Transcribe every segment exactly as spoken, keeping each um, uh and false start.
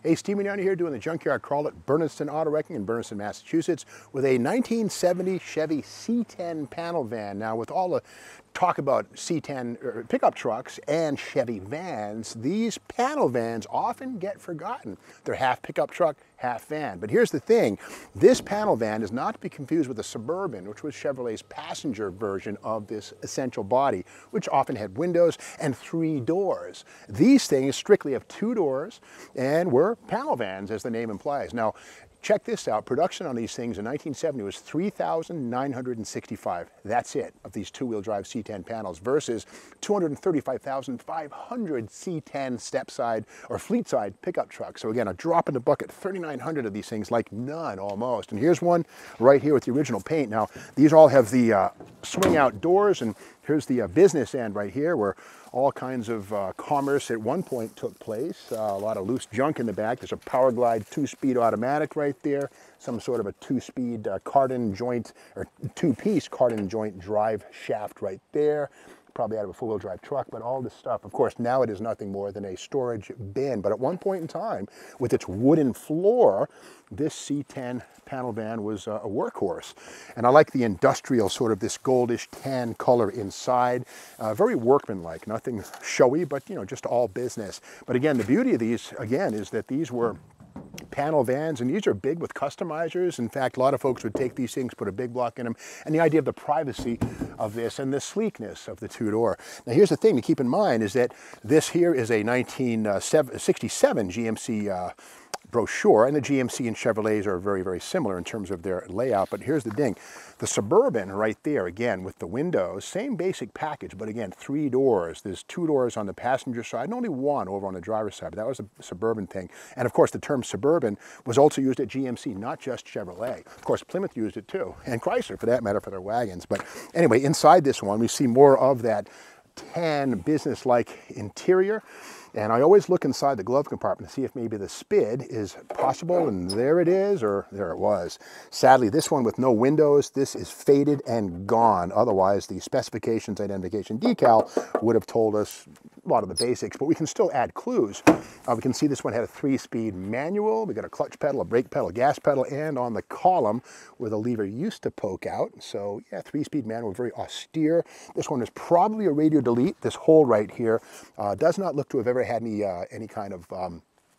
Hey, Steven down here doing the junkyard crawl at Berniston Auto Wrecking in Berniston, Massachusetts with a nineteen seventy Chevy C ten panel van. Now, with all the talk about C ten pickup trucks and Chevy vans, these panel vans often get forgotten. They're half pickup truck, half van. But here's the thing, this panel van is not to be confused with the Suburban, which was Chevrolet's passenger version of this essential body, which often had windows and three doors. These things strictly have two doors and were panel vans, as the name implies. Now, check this out. Production on these things in nineteen seventy was three thousand nine hundred sixty-five. That's it, of these two-wheel drive C ten panels versus two hundred thirty-five thousand five hundred C ten step-side or fleet-side pickup trucks. So again, a drop in the bucket, thirty-nine hundred of these things, like none almost. And here's one right here with the original paint. Now, these all have the uh, swing-out doors, and here's the uh, business end right here where all kinds of uh, commerce at one point took place. Uh, a lot of loose junk in the back. There's a Power Glide two-speed automatic right there. Some sort of a two-speed uh, cardan joint, or two-piece cardan joint drive shaft right there. Probably out of a four-wheel drive truck, but all this stuff. Of course, now it is nothing more than a storage bin. But at one point in time, with its wooden floor, this C ten panel van was a workhorse. And I like the industrial sort of this goldish tan color inside. Uh, very workmanlike, nothing showy, but you know, just all business. But again, the beauty of these, again, is that these were panel vans, and these are big with customizers. In fact, a lot of folks would take these things, put a big block in them, and the idea of the privacy of this and the sleekness of the two-door. Now, here's the thing to keep in mind is that this here is a nineteen sixty-seven G M C uh, brochure, and the G M C and Chevrolets are very, very similar in terms of their layout. But here's the thing. The Suburban right there, again, with the windows, same basic package, but again, three doors. There's two doors on the passenger side and only one over on the driver's side, but that was a Suburban thing. And of course, the term Suburban was also used at G M C, not just Chevrolet. Of course, Plymouth used it too, and Chrysler for that matter for their wagons. But anyway, inside this one, we see more of that tan business-like interior. And I always look inside the glove compartment to see if maybe the SPID is possible, and there it is, or there it was. Sadly, this one with no windows, this is faded and gone. Otherwise, the specifications identification decal would have told us a lot of the basics, but we can still add clues. Uh, we can see this one had a three-speed manual. We got a clutch pedal, a brake pedal, a gas pedal, and on the column where the lever used to poke out. So yeah, three-speed manual, very austere. This one is probably a radio delete. This hole right here uh, does not look to have ever had any uh, any kind of um,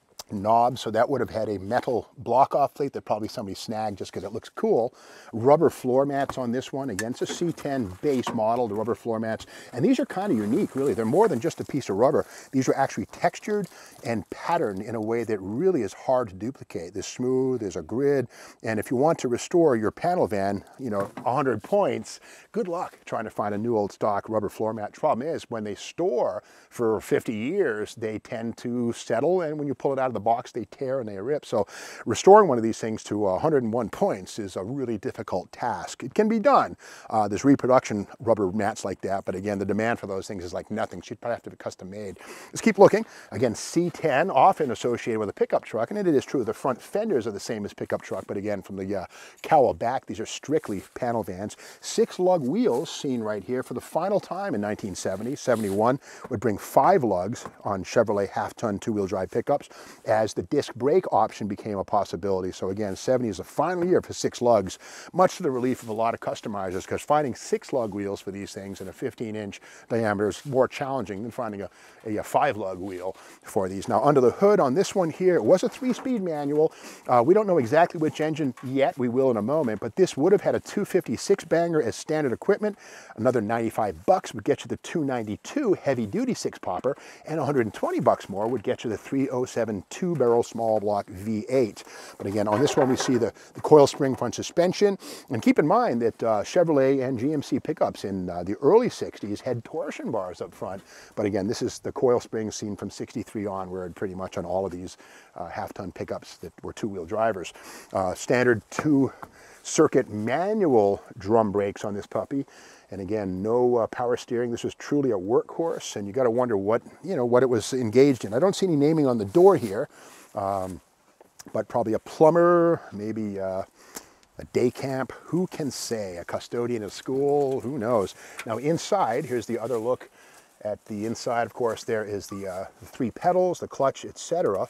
knob, so that would have had a metal block-off plate that probably somebody snagged just because it looks cool. Rubber floor mats on this one. Again, it's a C ten base model, the rubber floor mats. And these are kind of unique, really. They're more than just a piece of rubber. These are actually textured and patterned in a way that really is hard to duplicate. They're smooth, there's a grid, and if you want to restore your panel van, you know, one hundred points, good luck trying to find a new old stock rubber floor mat. Problem is, when they store for fifty years, they tend to settle, and when you pull it out of the box, they tear and they rip. So restoring one of these things to one hundred and one points is a really difficult task. It can be done. Uh, there's reproduction rubber mats like that, but again, the demand for those things is like nothing. So you'd probably have to be custom made. Let's keep looking. Again, C ten, often associated with a pickup truck, and it is true, the front fenders are the same as pickup truck, but again, from the uh, cowl back, these are strictly panel vans. Six lug wheels seen right here for the final time in nineteen seventy. seventy-one would bring five lugs on Chevrolet half-ton two-wheel drive pickups as the disc brake option became a possibility. So again, seventy is the final year for six lugs, much to the relief of a lot of customizers, because finding six lug wheels for these things in a fifteen inch diameter is more challenging than finding a, a, a five lug wheel for these. Now, under the hood on this one here, it was a three-speed manual. Uh, we don't know exactly which engine yet. We will in a moment, but this would have had a two fifty-six banger as standard equipment. Another ninety-five bucks would get you the two ninety-two heavy-duty six-popper, and one hundred twenty bucks more would get you the three oh seven two-barrel small block V eight. But again, on this one, we see the, the coil spring front suspension. And keep in mind that uh, Chevrolet and G M C pickups in uh, the early sixties had torsion bars up front. But again, this is the coil spring seen from sixty-three onward, pretty much on all of these uh, half-ton pickups that were two-wheel drivers. Uh, standard two-circuit manual drum brakes on this puppy. And again, no uh, power steering. This was truly a workhorse, and you got to wonder what, you know, what it was engaged in. I don't see any naming on the door here, um, but probably a plumber, maybe uh, a day camp. Who can say? A custodian at school? Who knows? Now inside, here's the other look at the inside. Of course, there is the, uh, the three pedals, the clutch, et cetera.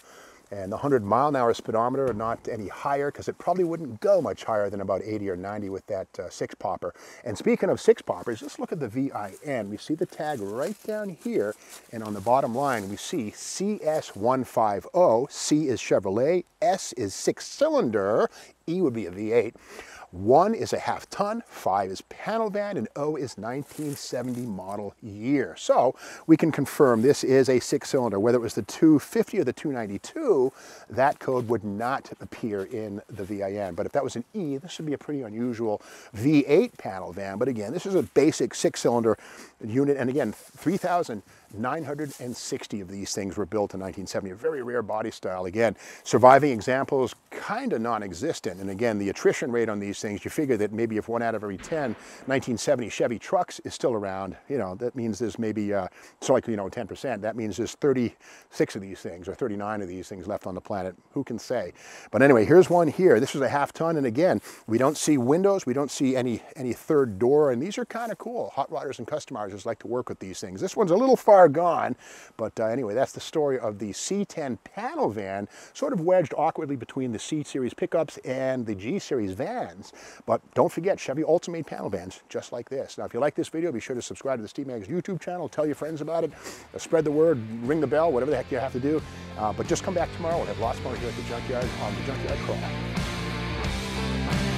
And the one hundred mile an hour speedometer, not any higher, because it probably wouldn't go much higher than about eighty or ninety with that uh, six popper. And speaking of six poppers, just look at the V I N. We see the tag right down here, and on the bottom line we see C S one fifty. C is Chevrolet, S is six cylinder, E would be a V eight. One is a half ton, five is panel van, and O is nineteen seventy model year. So we can confirm this is a six cylinder. Whether it was the two fifty or the two ninety-two, that code would not appear in the V I N. But if that was an E, this would be a pretty unusual V eight panel van. But again, this is a basic six cylinder unit. And again, three thousand nine hundred sixty of these things were built in nineteen seventy. A very rare body style. Again, surviving examples kind of non-existent. And again, the attrition rate on these things, you figure that maybe if one out of every ten nineteen seventy Chevy trucks is still around, you know, that means there's maybe, uh, so like, you know, ten percent. That means there's thirty-six of these things or thirty-nine of these things left on the planet. Who can say? But anyway, here's one here. This is a half ton. And again, we don't see windows. We don't see any, any third door. And these are kind of cool. Hot rodders and customizers like to work with these things. This one's a little far gone. But uh, anyway, that's the story of the C ten panel van, sort of wedged awkwardly between the C series pickups and the G series vans. But don't forget, Chevy also made panel vans just like this. Now, if you like this video, be sure to subscribe to the Steve Maggs YouTube channel. Tell your friends about it. Uh, spread the word, ring the bell, whatever the heck you have to do. Uh, but just come back tomorrow. We'll have lots more here at the Junkyard on the Junkyard Crawl.